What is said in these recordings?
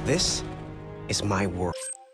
This is my world.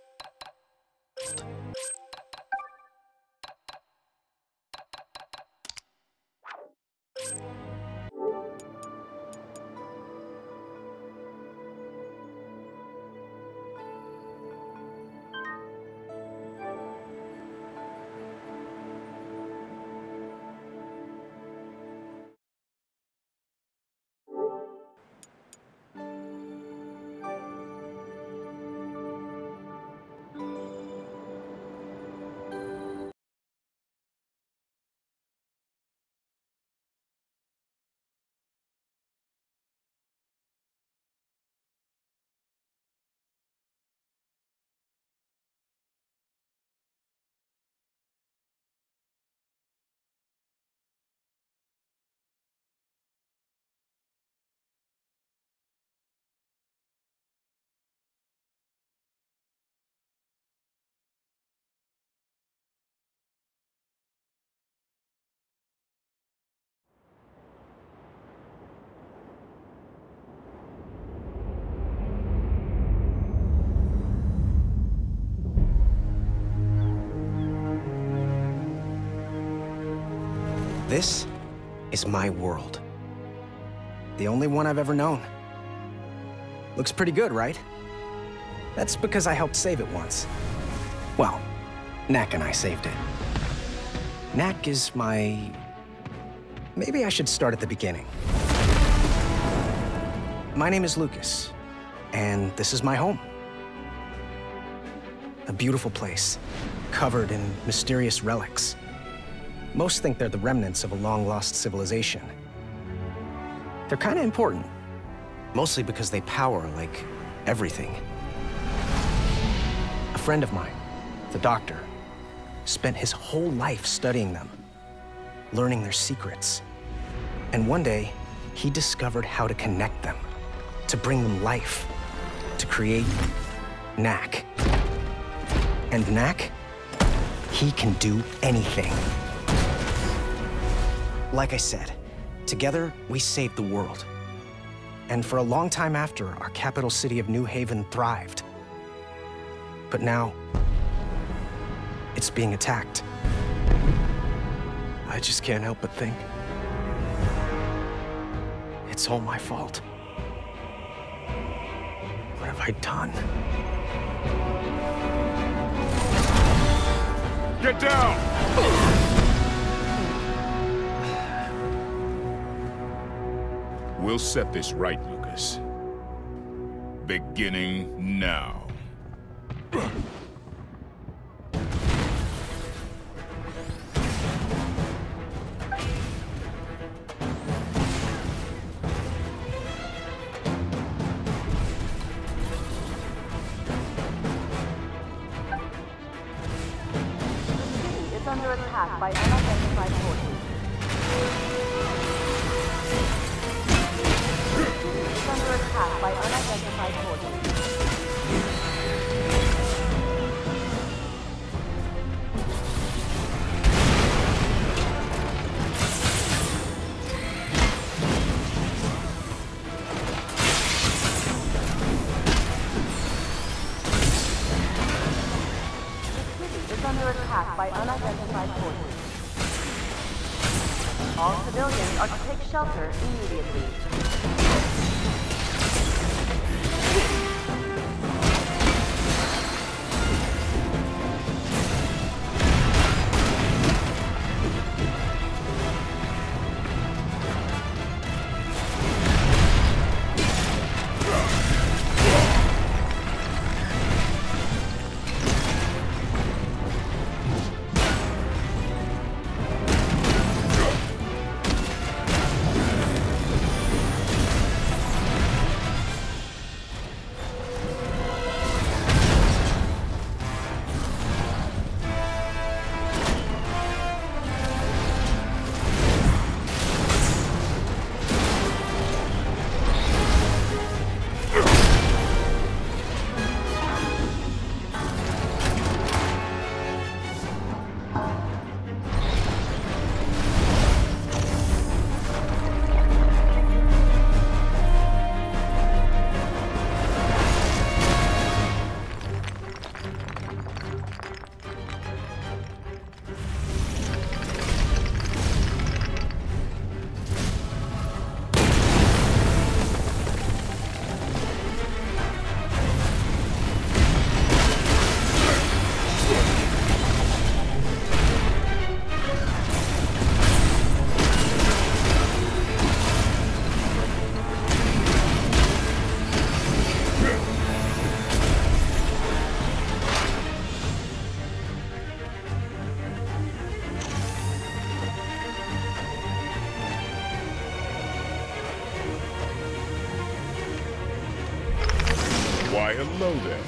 This is my world. The only one I've ever known. Looks pretty good, right? That's because I helped save it once. Well, Knack and I saved it. Knack is my... Maybe I should start at the beginning. My name is Lucas, and this is my home. A beautiful place, covered in mysterious relics. Most think they're the remnants of a long-lost civilization. They're kind of important, mostly because they power, like, everything. A friend of mine, the doctor, spent his whole life studying them, learning their secrets. And one day, he discovered how to connect them, to bring them life, to create Knack. And Knack, he can do anything. Like I said, together we saved the world. And for a long time after, our capital city of New Haven thrived. But now, it's being attacked. I just can't help but think it's all my fault. What have I done? Get down! We'll set this right, Lucas. Beginning now. It's under attack by unidentified forces. Under attack by unidentified forces. The city is under attack by unidentified forces. All civilians are to take shelter immediately. Why, hello there.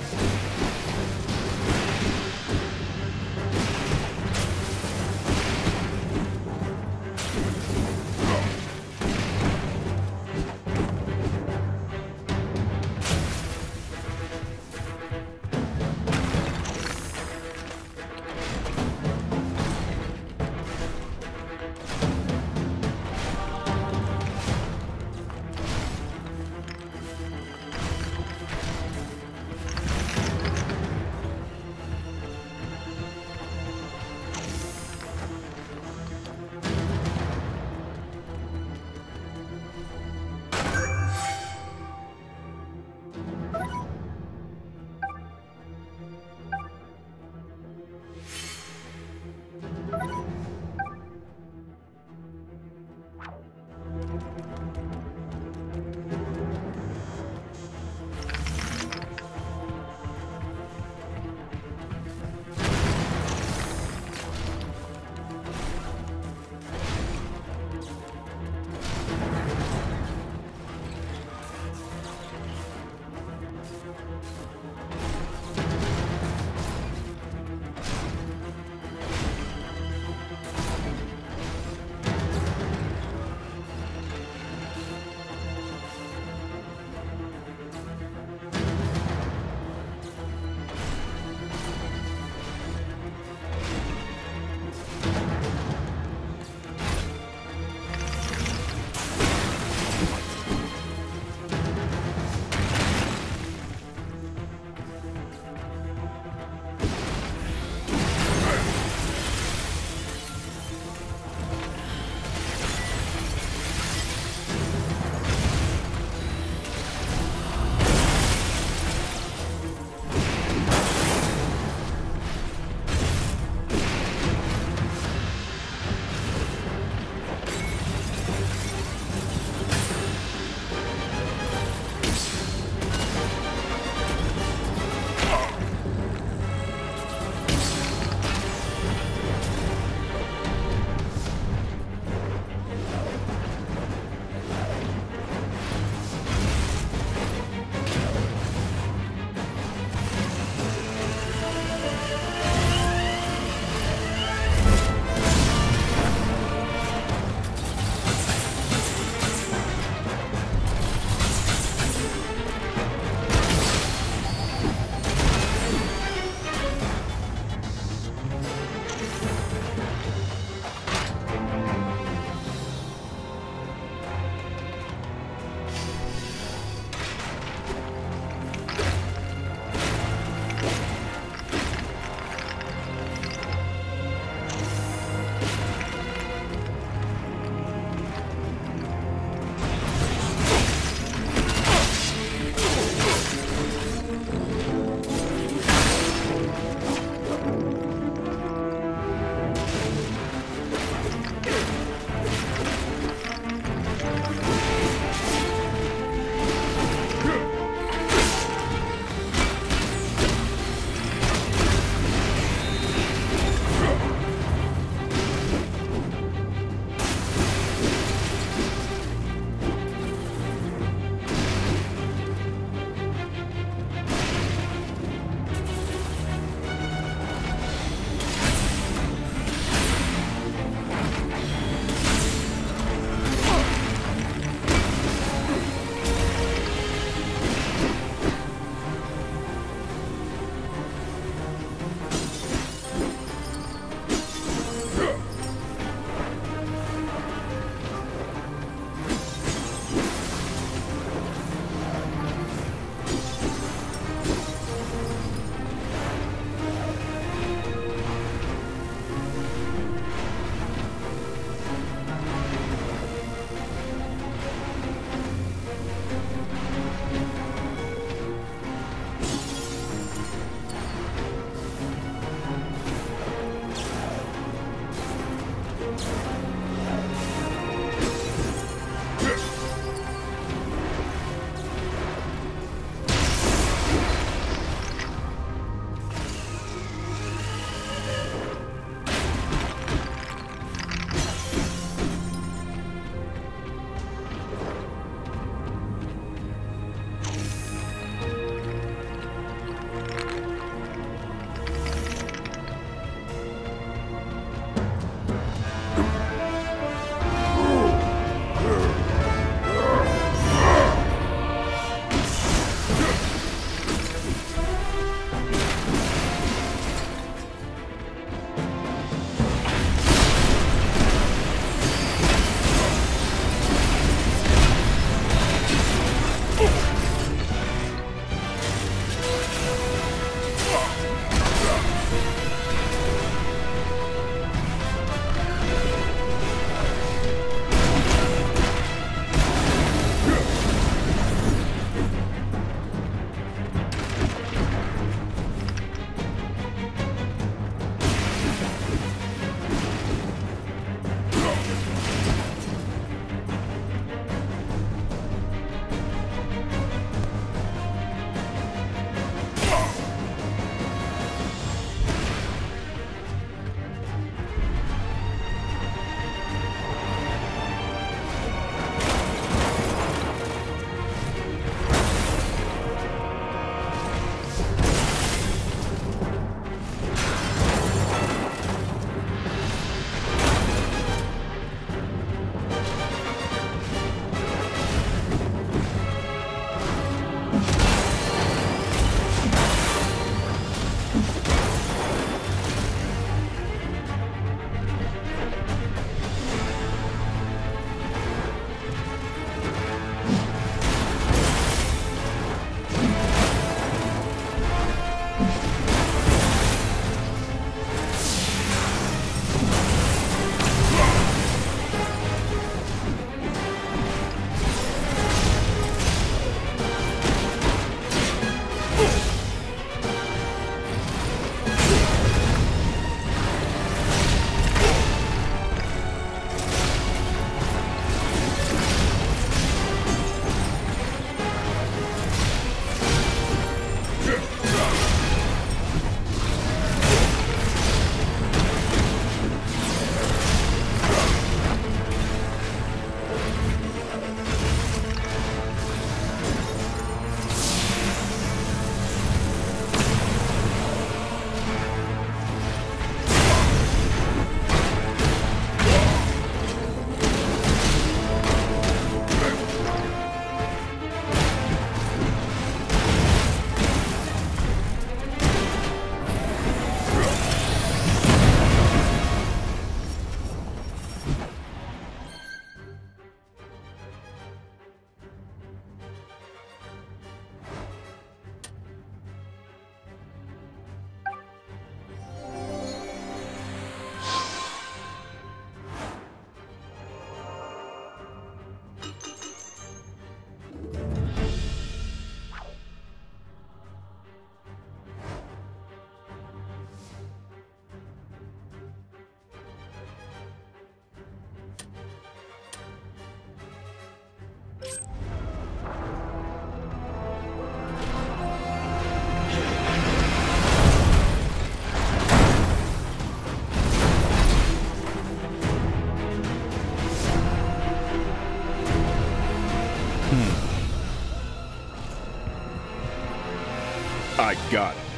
I got it.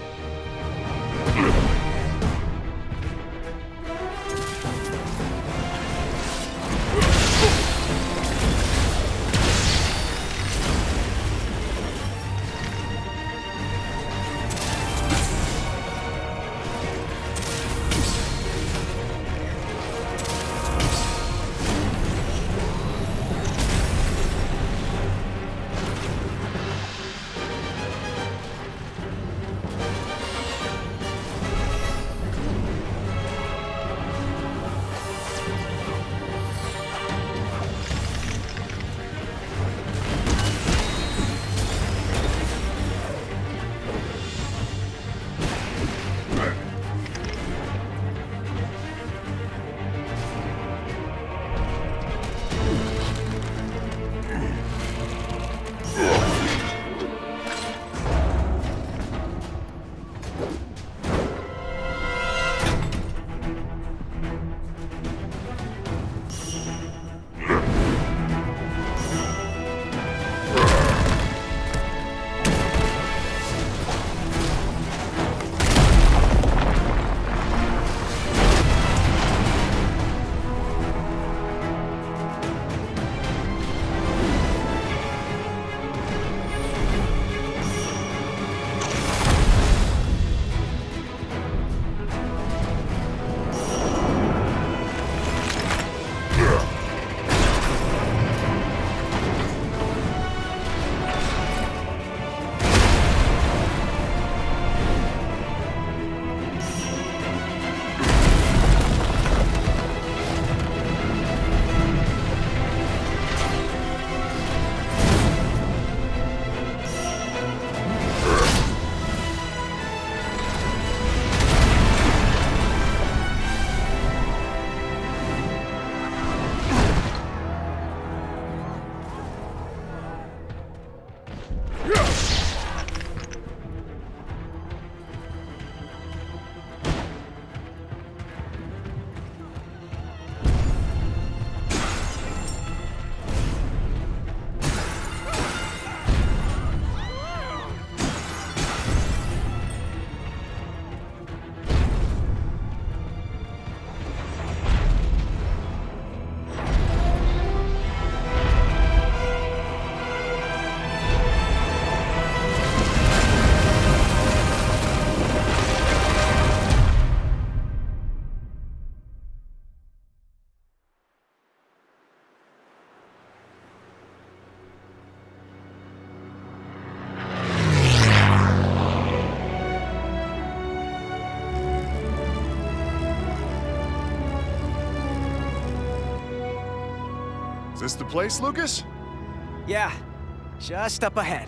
Is this the place, Lucas? Yeah, just up ahead.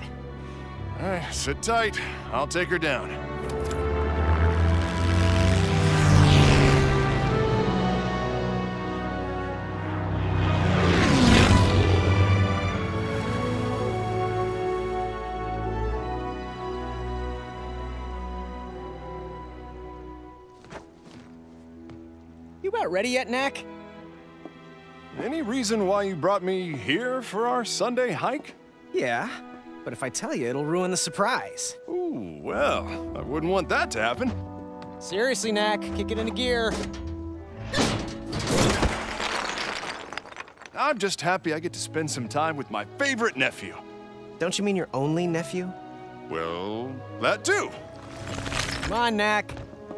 All right, sit tight. I'll take her down. You about ready yet, Knack? Any reason why you brought me here for our Sunday hike? Yeah, but if I tell you, it'll ruin the surprise. Ooh, well, I wouldn't want that to happen. Seriously, Knack, kick it into gear. I'm just happy I get to spend some time with my favorite nephew. Don't you mean your only nephew? Well, that too. Come on, Knack.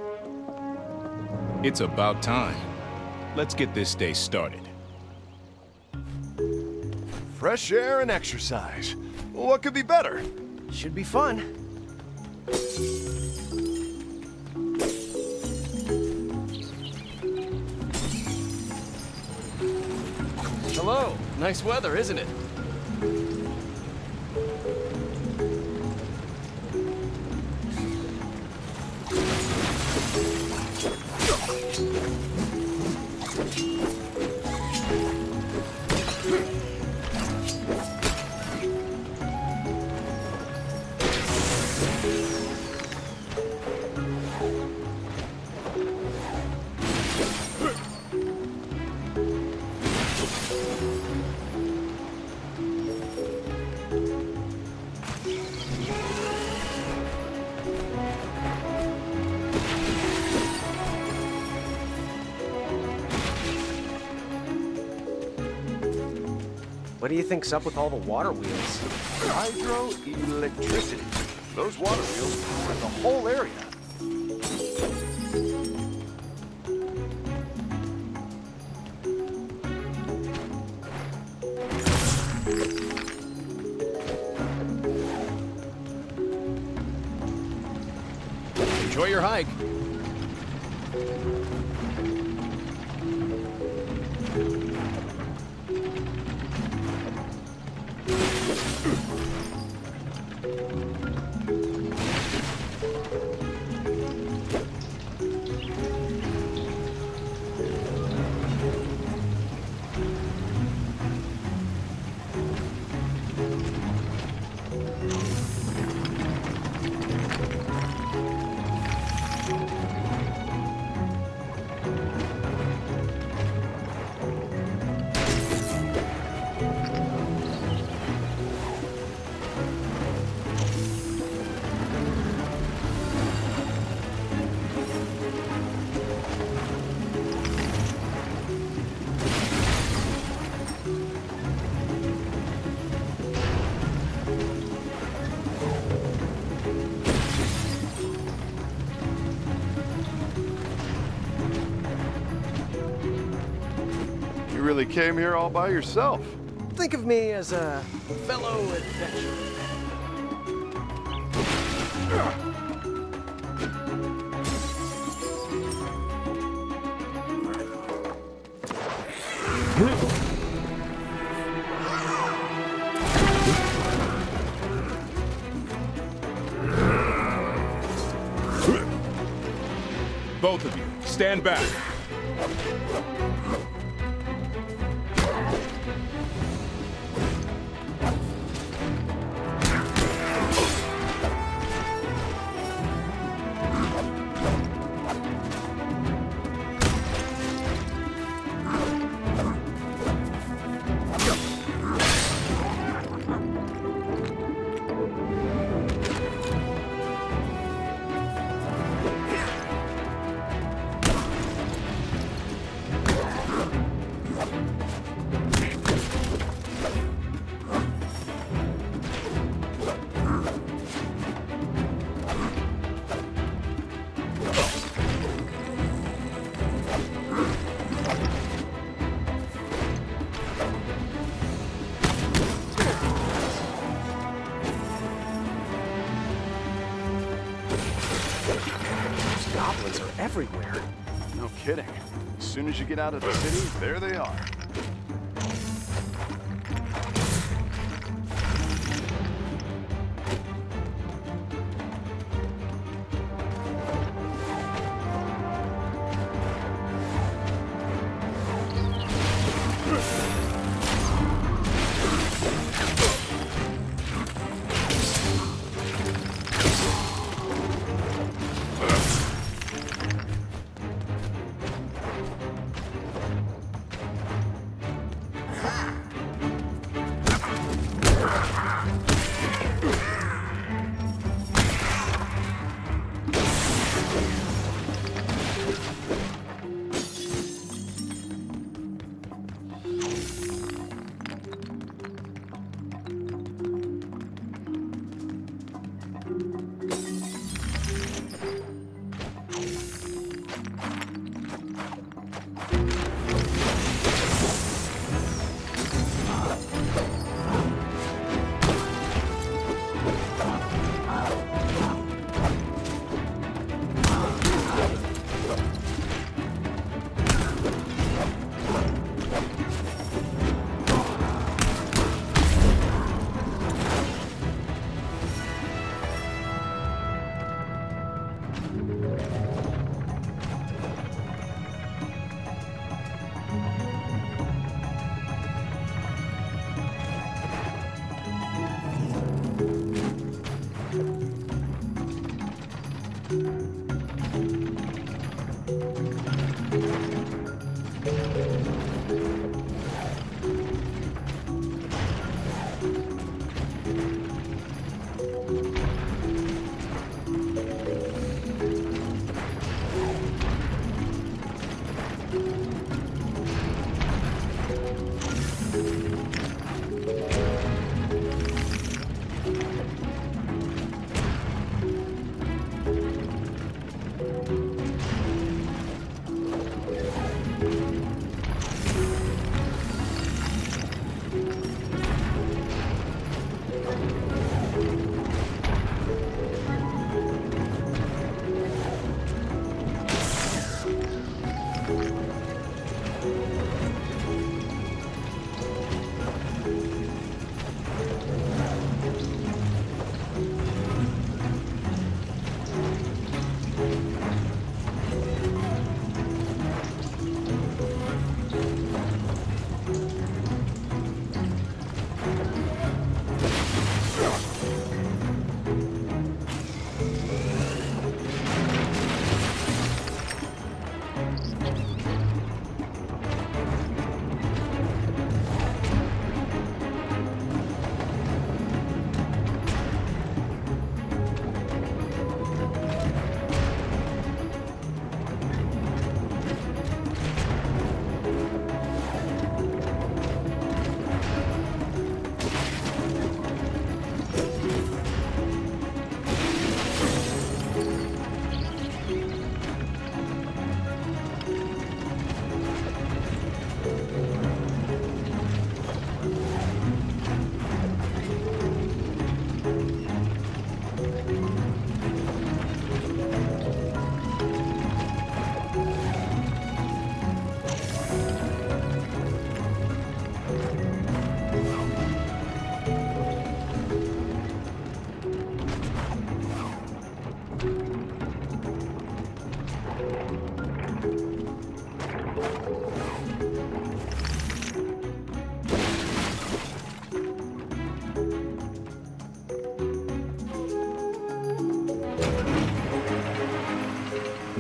It's about time. Let's get this day started. Fresh air and exercise. What could be better? Should be fun. Hello. Nice weather, isn't it? What do you think's up with all the water wheels? Hydroelectricity. Those water wheels power the whole area. Enjoy your hike. You really came here all by yourself. Think of me as a fellow adventurer. Both of you, stand back. Goblins are everywhere. No kidding. As soon as you get out of the city, there they are.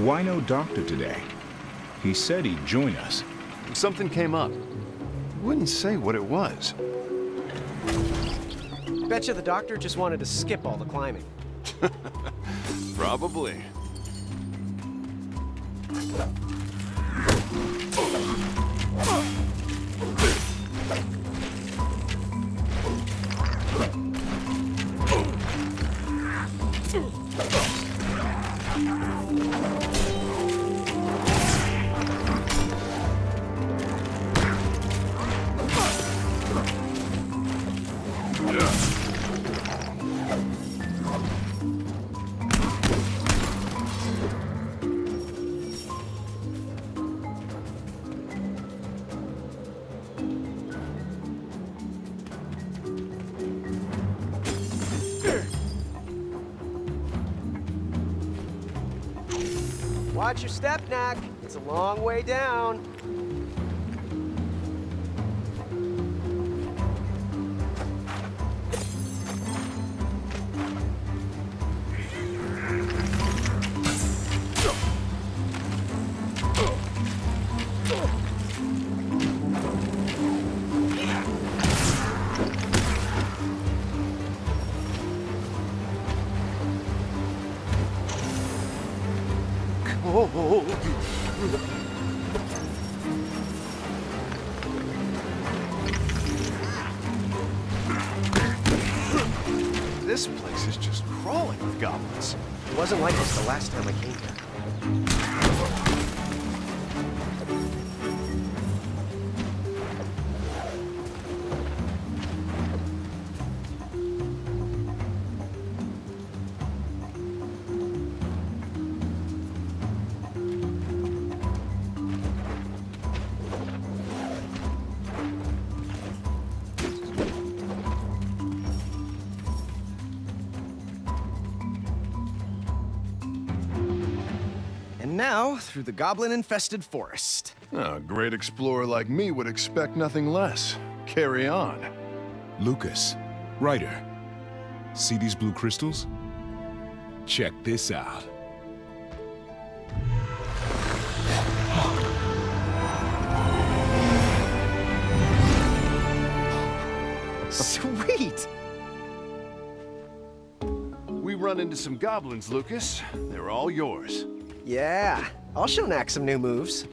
Why no doctor today? He said he'd join us. Something came up. Wouldn't say what it was. Betcha the doctor just wanted to skip all the climbing. Probably. Watch your step, Knack. It's a long way down. This place is just crawling with goblins. It wasn't like this the last time I came here. And now, through the goblin-infested forest. A great explorer like me would expect nothing less. Carry on. Lucas, Ryder, see these blue crystals? Check this out. Sweet! We run into some goblins, Lucas. They're all yours. Yeah, I'll show Knack some new moves.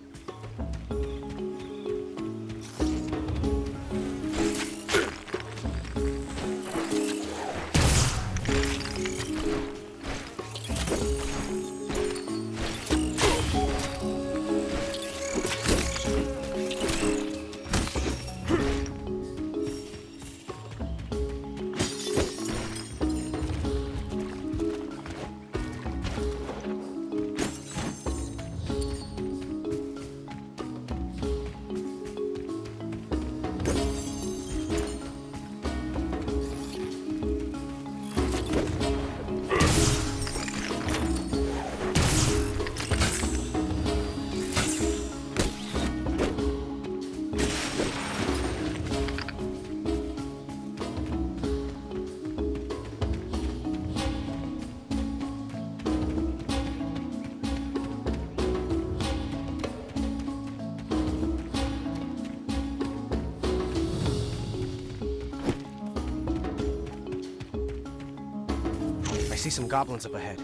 I see some goblins up ahead.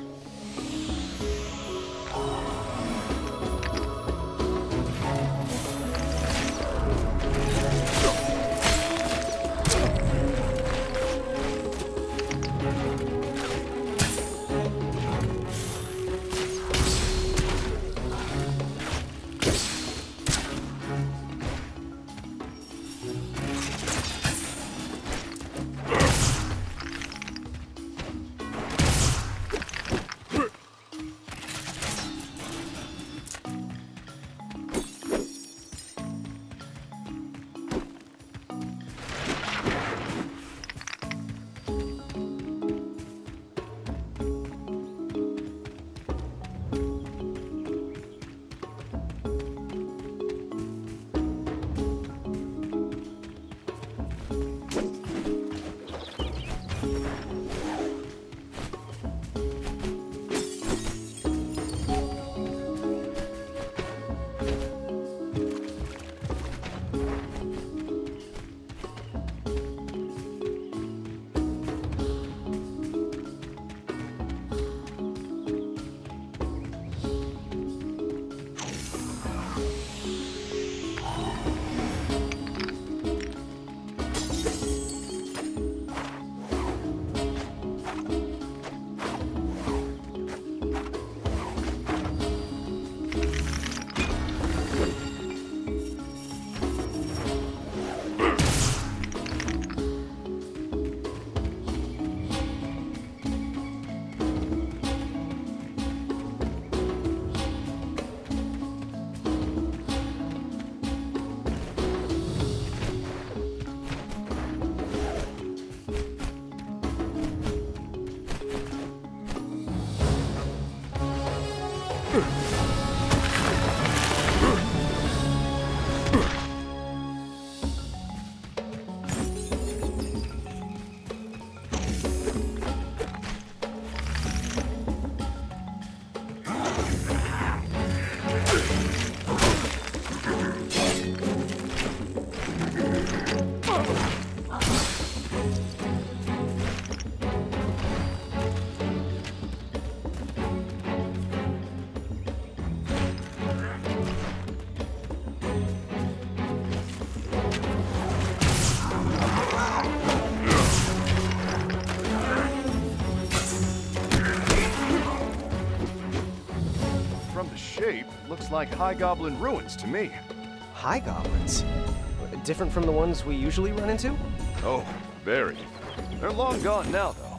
Looks like High Goblin ruins to me. High goblins? Different from the ones we usually run into? Oh, very. They're long gone now, though.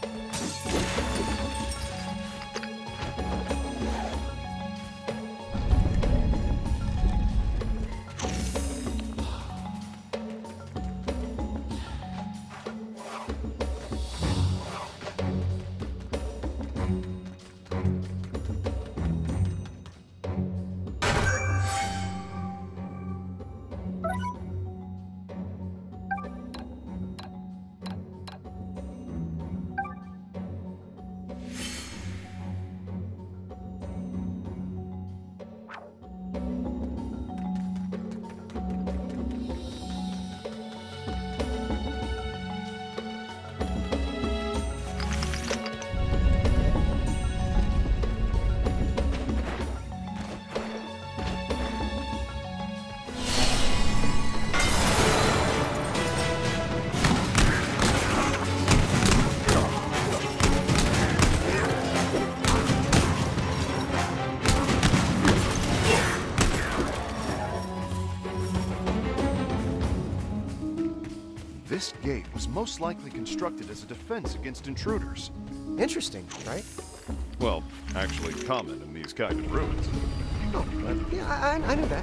This gate was most likely constructed as a defense against intruders. Interesting, right? Well, actually common in these kind of ruins. Oh, yeah, I knew that.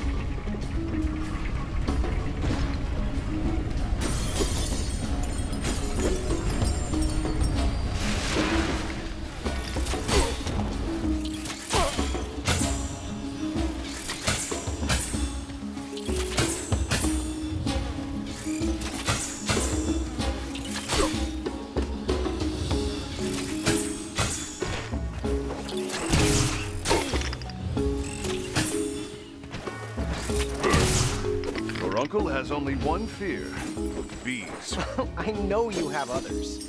Uncle has only one fear: bees. I know you have others.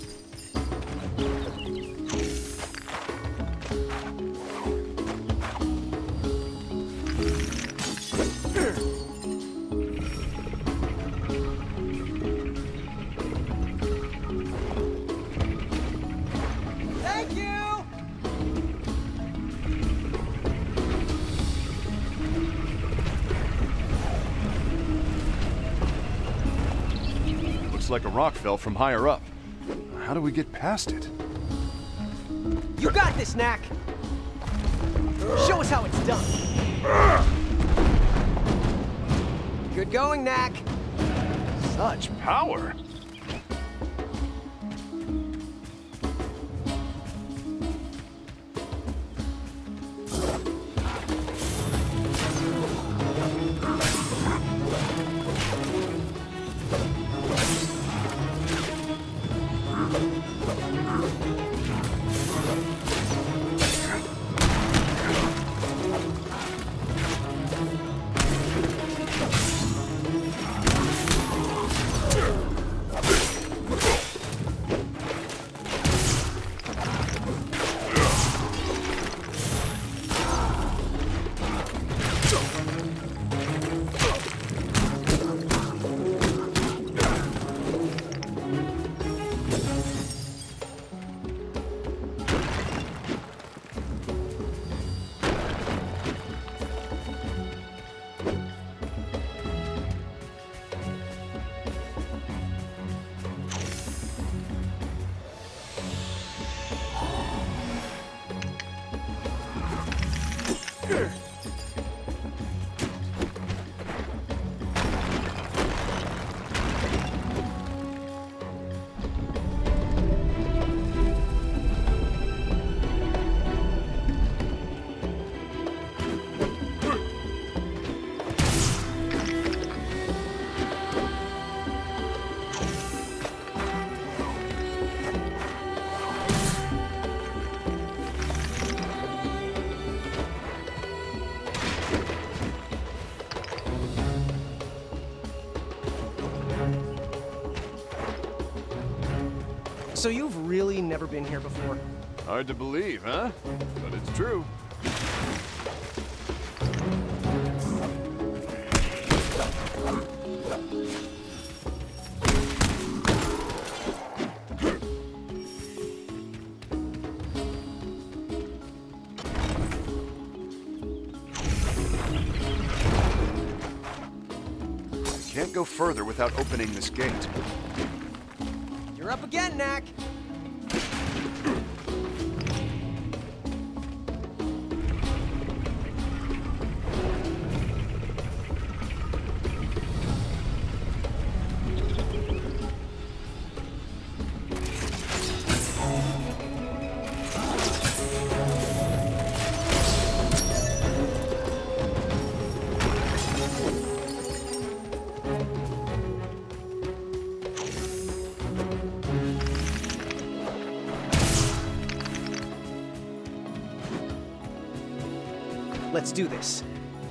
Thank you! Like a rock fell from higher up. How do we get past it? You got this, Knack! Show us how it's done! Good going, Knack! Such power! So you've really never been here before? Hard to believe, huh? But it's true. Can't go further without opening this gate. You're up again, Knack! Let's do this.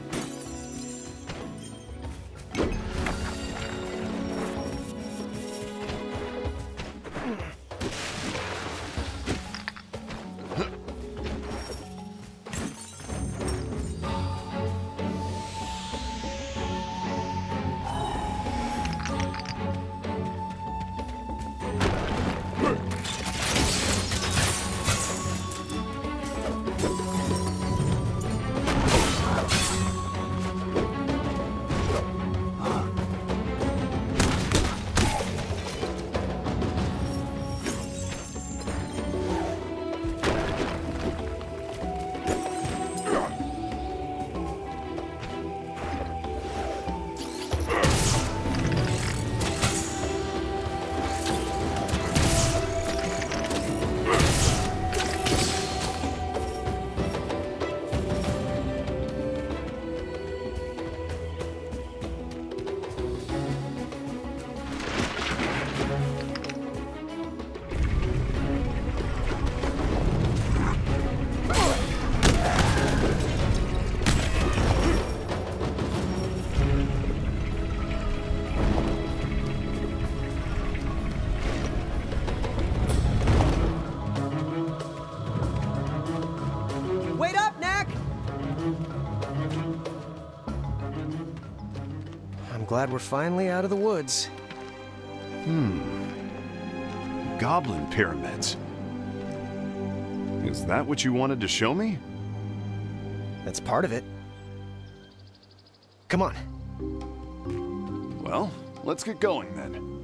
Wait up, Knack! I'm glad we're finally out of the woods. Goblin pyramids. Is that what you wanted to show me? That's part of it. Come on. Well, let's get going then.